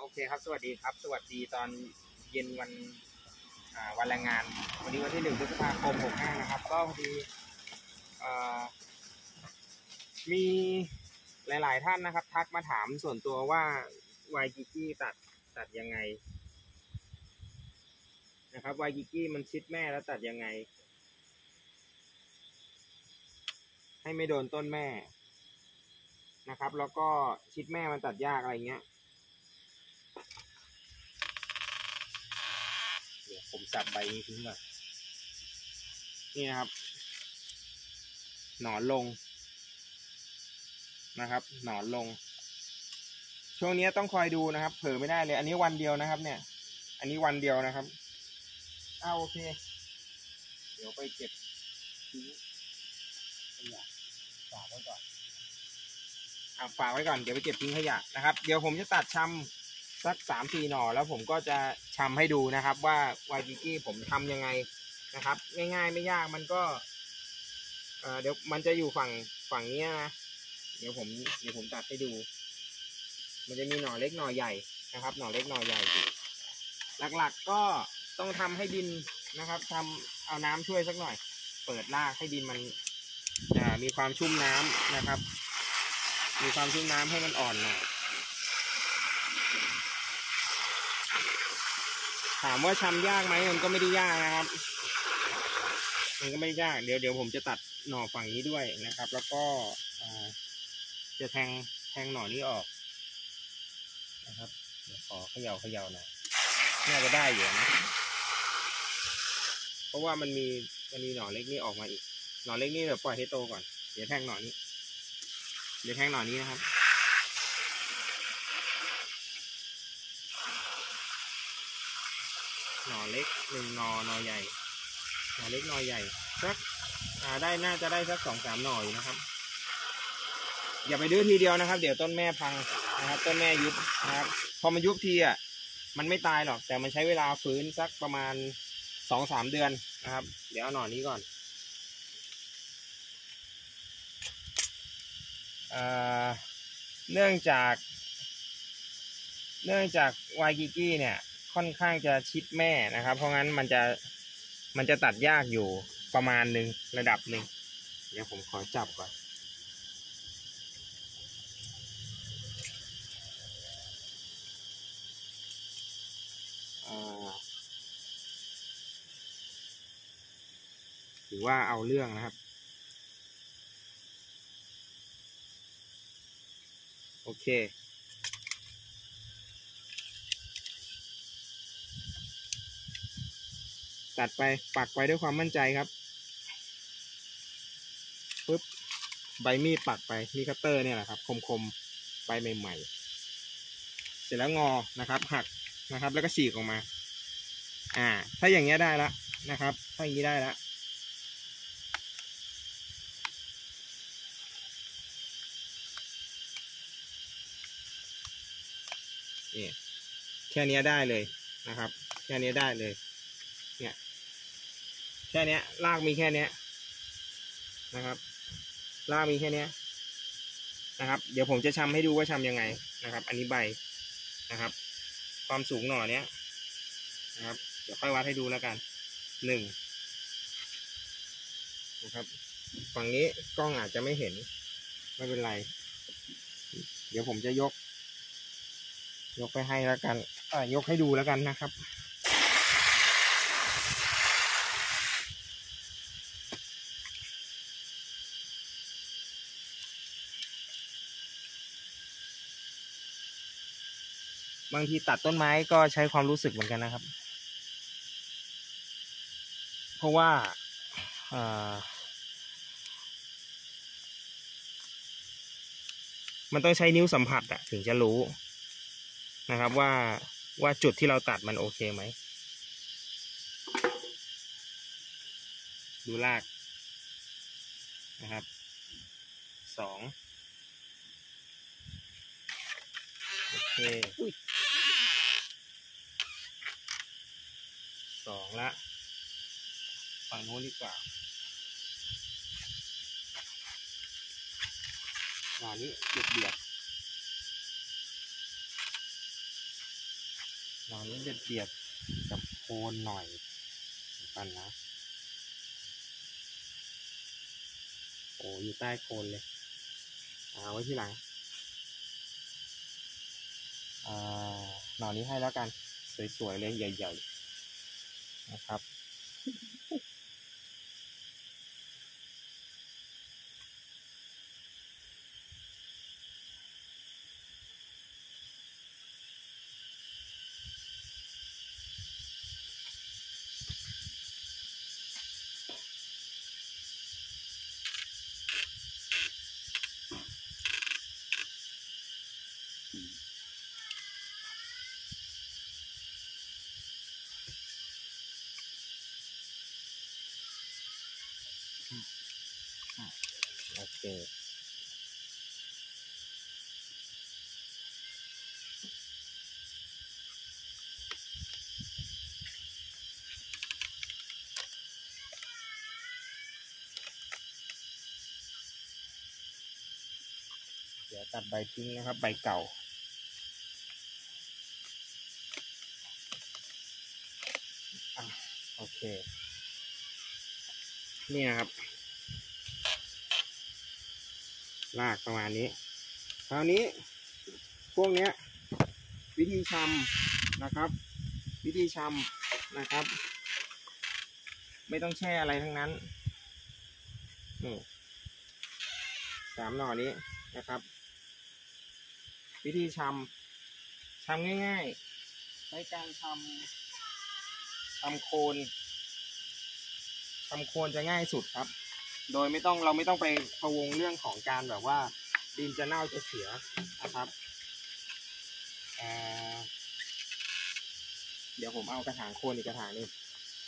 โอเคครับสวัสดีครับสวัสดีตอนเย็นวันแรงงานวันนี้วันที่1 พฤษภาคม 65นะครับก็พอดีมีหลายๆท่านนะครับทักมาถามส่วนตัวว่าวายกิกี้ตัดยังไงนะครับวายกิกี้มันชิดแม่แล้วตัดยังไงให้ไม่โดนต้นแม่นะครับแล้วก็ชิดแม่มันตัดยากอะไรเงี้ยเดี๋ยวผมสับใบนี้ทิ้งก่อนนี่นะครับหนอนลงนะครับหนอนลงช่วงนี้ต้องคอยดูนะครับเผลอไม่ได้เลยอันนี้วันเดียวนะครับเนี่ยอันนี้วันเดียวนะครับโอเคเดี๋ยวไปเก็บทิ้งขยะฝากไว้ก่อนฝากไว้ก่อนเดี๋ยวไปเก็บทิ้งขยะนะครับเดี๋ยวผมจะตัดชำสัก3-4 หน่อแล้วผมก็จะชำให้ดูนะครับว่าวายกิกี้ผมทำยังไงนะครับง่ายๆไม่ยากมันก็เดี๋ยวมันจะอยู่ฝั่งนี้นะเดี๋ยวผมตัดให้ดูมันจะมีหน่อเล็กหน่อใหญ่นะครับหน่อเล็กหน่อใหญ่อยู่หลักๆก็ต้องทำให้ดินนะครับเอาน้ำช่วยสักหน่อยเปิดรากให้ดินมันมีความชุ่มน้ำนะครับมีความชุ่มน้ำให้มันอ่อนหน่อยถามว่าชำยากไหมมันก็ไม่ได้ยากนะครับมันก็ไม่ยากเดี๋ยวผมจะตัดหน่อฝั่งนี้ด้วยนะครับแล้วก็จะแทงหน่อนี้ออกนะครับเดี๋ยวขอเขย่าหน่อยน่าจะได้อยู่นะเพราะว่ามันมีหน่อเล็กนี่ออกมาอีกหน่อเล็กนี่เดี๋ยวปล่อยให้โตก่อนเดี๋ยวแทงหน่อนี้นะครับหน่อเล็ก1 หน่อใหญ่หน่อเล็กหน่อใหญ่สักน่าจะได้สัก 2-3 หน่ออยู่นะครับอย่าไปดื้อทีเดียวนะครับเดี๋ยวต้นแม่พังนะครับต้นแม่ยุบนะครับพอมันยุบทีมันไม่ตายหรอกแต่มันใช้เวลาฟื้นสักประมาณ 2-3 เดือนนะครับเดี๋ยวเอาหน่อนี้ก่อนเนื่องจากวายกิกี้เนี่ยค่อนข้างจะชิดแม่นะครับเพราะงั้นมันจะตัดยากอยู่ประมาณหนึ่งระดับหนึ่งเดี๋ยวผมขอจับก่อนถือว่าเอาเรื่องนะครับโอเคตัดไปปักไปด้วยความมั่นใจครับปึ๊บใบมีดปักไปมีคัตเตอร์เนี่ยแหละครับคมใบใหม่ๆเสร็จแล้วงอนะครับหักนะครับแล้วก็ฉีกออกมาถ้าอย่างเงี้ยได้แล้วนะครับถ้าอย่างนี้ได้แล้วนี่แค่นี้ได้เลยนะครับแค่นี้ได้เลยเนี่ยแค่นี้รากมีแค่นี้นะครับรากมีแค่นี้นะครับเดี๋ยวผมจะชำให้ดูว่าชำยังไงนะครับอันนี้ใบนะครับความสูงหน่อเนี้ยนะครับเดี๋ยวค่อยวัดให้ดูแล้วกัน1นะครับฝั่งนี้กล้องอาจจะไม่เห็นไม่เป็นไรเดี๋ยวผมจะยกไปให้แล้วกันยกให้ดูแล้วกันนะครับบางทีตัดต้นไม้ก็ใช้ความรู้สึกเหมือนกันนะครับเพราะว่ามันต้องใช้นิ้วสัมผัสถึงจะรู้นะครับว่าจุดที่เราตัดมันโอเคไหมดูรากนะครับ2โอเค2ละฝั่งโน้นดีกว่าหน่อนี้เดือดหน่อนี้จะเบียดกับโคนหน่อยกันนะโอ้อยู่ใต้โคนเลยเอาไว้ที่หลังหน่อนี้ให้แล้วกันสวยๆเลยใหญ่ๆนะครับโอเคเดี๋ยวตัดใบทิ้งนะครับใบเก่าโอเคนี่นะครับรากประมาณนี้คราวนี้พวกเนี้ยวิธีชำนะครับวิธีชำนะครับไม่ต้องแช่อะไรทั้งนั้นนี่3 หน่อนี้นะครับวิธีชำง่ายๆใช้การทำโคนจะง่ายสุดครับโดยเราไม่ต้องไปพะวงเรื่องของการแบบว่าดินจะเน่าจะเสียนะครับเดี๋ยวผมเอากระถางโคนอีกกระถางนึง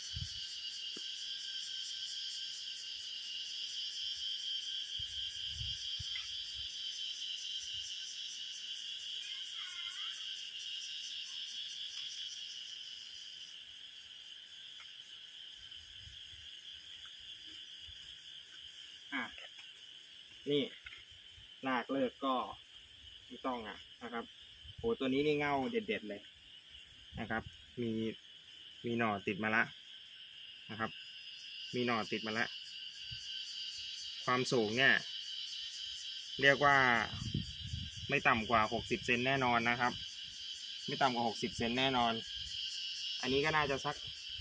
นี่รากเลิกก็ไม่ต้องนะครับโหตัวนี้นี่เง่าเด็ดๆเลยนะครับมีหน่อติดมาละนะครับมีหน่อติดมาละความสูงเนี่ยเรียกว่าไม่ต่ำกว่า60 เซนแน่นอนนะครับไม่ต่ำกว่า60 เซนแน่นอนอันนี้ก็น่าจะสัก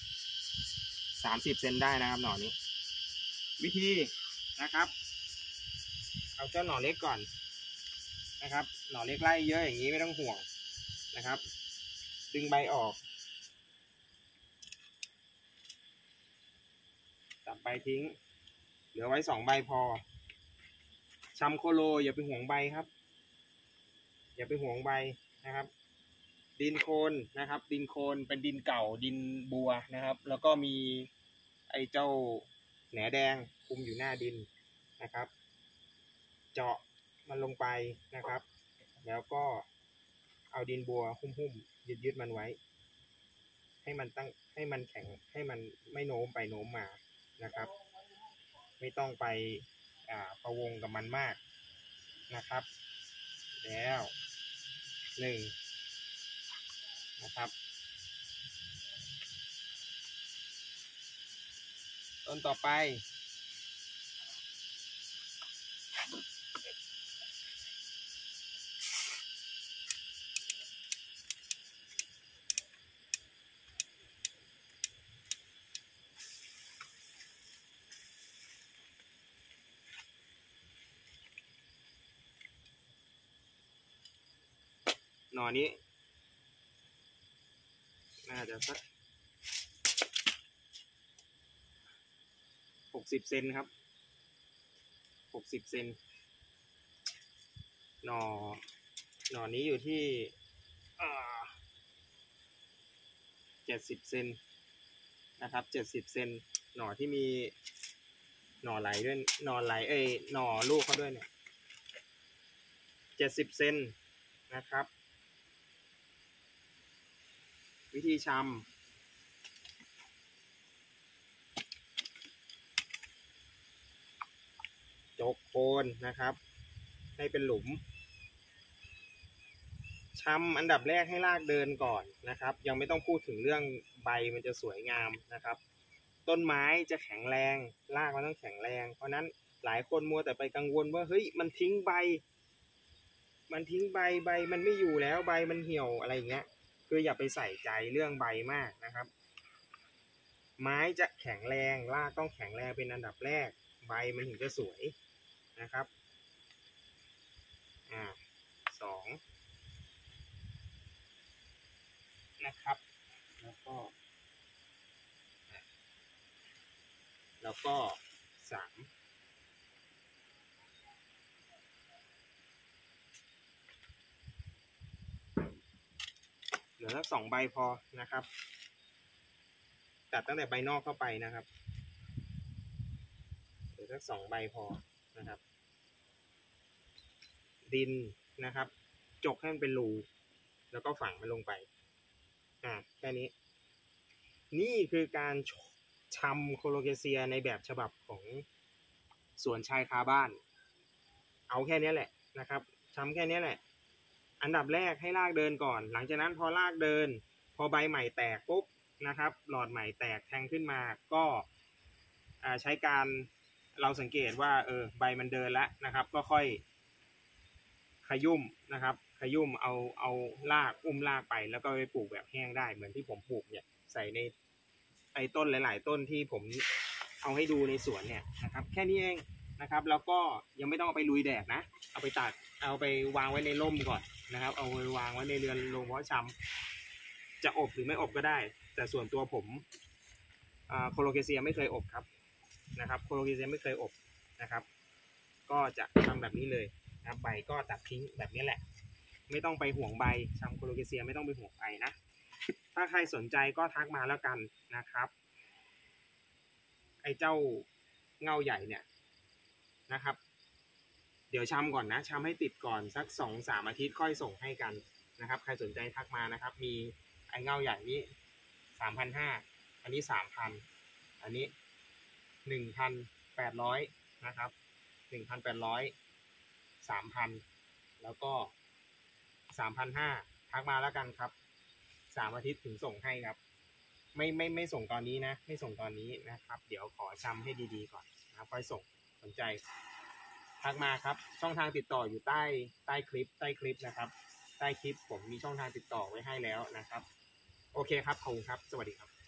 30 เซนได้นะครับหน่อนี้วิธีนะครับเอาเจ้าหน่อเล็กก่อนนะครับหน่อเล็กไล่เยอะอย่างนี้ไม่ต้องห่วงนะครับดึงใบออกตัดใบทิ้งเหลือไว้2 ใบพอชำโคโลอย่าไปห่วงใบครับอย่าไปห่วงใบนะครับดินโคลนนะครับดินโคลนเป็นดินเก่าดินบัวนะครับแล้วก็มีไอ้เจ้าแหนแดงคุมอยู่หน้าดินนะครับเจาะมันลงไปนะครับแล้วก็เอาดินบัวหุ้มๆยึดมันไว้ให้มันแข็งให้มันไม่โน้มไปโน้มมานะครับไม่ต้องไปพะวงกับมันมากนะครับแล้ว1นะครับต้นต่อไปหน่อนี้น่าจะสัก60 เซนครับ60 เซนหน่อนี้อยู่ที่70 เซนนะครับ70 เซนหน่อที่มีหน่อไหลด้วยหน่อไหลหน่อลูกเขาด้วยเนี่ย70 เซนนะครับวิธีชำจกโคนนะครับให้เป็นหลุมชชำอันดับแรกให้รากเดินก่อนนะครับยังไม่ต้องพูดถึงเรื่องใบมันจะสวยงามนะครับต้นไม้จะแข็งแรงรากมันต้องแข็งแรงเพราะนั้นหลายคนมัวแต่ไปกังวลว่าเฮ้ยมันทิ้งใบมันไม่อยู่แล้วใบมันเหี่ยวอะไรอย่างเงี้ยคืออย่าไปใส่ใจเรื่องใบมากนะครับไม้จะแข็งแรงรากต้องแข็งแรงเป็นอันดับแรกใบมันถึงจะสวยนะครับสองนะครับแล้วก็สามเหลือสัก2 ใบพอนะครับตัดตั้งแต่ใบนอกเข้าไปนะครับเหลือสัก2 ใบพอนะครับดินนะครับจกให้มันเป็นรูแล้วก็ฝังมันลงไปแค่นี้นี่คือการชำโคโลเคเซียในแบบฉบับของสวนชายคาบ้านเอาแค่นี้แหละนะครับชำแค่นี้แหละอันดับแรกให้รากเดินก่อนหลังจากนั้นพอรากเดินพอใบใหม่แตกปุ๊บนะครับหลอดใหม่แตกแทงขึ้นมาก็ใช้การเราสังเกตว่าใบมันเดินแล้วนะครับก็ค่อยขยุ่มนะครับขยุ่มเอารากรากไปแล้วก็ไปปลูกแบบแห้งได้เหมือนที่ผมปลูกเนี่ยใส่ในไอ้ต้นหลายๆต้นที่ผมเอาให้ดูในสวนเนี่ยนะครับแค่นี้เองนะครับแล้วก็ยังไม่ต้องเอาไปลุยแดดนะเอาไปตากเอาไปวางไว้ในร่มก่อนนะครับเอาไปวางไว้ในเรือนโรงเพาะชำจะอบหรือไม่อบก็ได้แต่ส่วนตัวผมโคโลเคเซียไม่เคยอบครับนะครับโคโลเคเซียไม่เคยอบนะครับก็จะทำแบบนี้เลยนะครับใบก็ตัดทิ้งแบบนี้แหละไม่ต้องไปห่วงใบชำโคโลเคเซียไม่ต้องไปห่วงใบนะถ้าใครสนใจก็ทักมาแล้วกันนะครับไอ้เจ้าเง่าใหญ่เนี่ยนะครับเดี๋ยวชำก่อนนะชำให้ติดก่อนสัก 2-3 อาทิตย์ค่อยส่งให้กันนะครับใครสนใจทักมานะครับมีไอ้เง่าใหญ่นี้ 3,500 อันนี้ 3,000 อันนี้ 1,800 นะครับ 1,800 3,000 แล้วก็ 3,500 ทักมาแล้วกันครับ3 อาทิตย์ถึงส่งให้ครับไม่ส่งตอนนี้นะไม่ส่งตอนนี้นะครับเดี๋ยวขอชำให้ดีๆก่อนนะครับค่อยส่งสนใจทักมาครับช่องทางติดต่ออยู่ใต้คลิปนะครับใต้คลิปผมมีช่องทางติดต่อไว้ให้แล้วนะครับโอเคครับขอบคุณครับสวัสดีครับ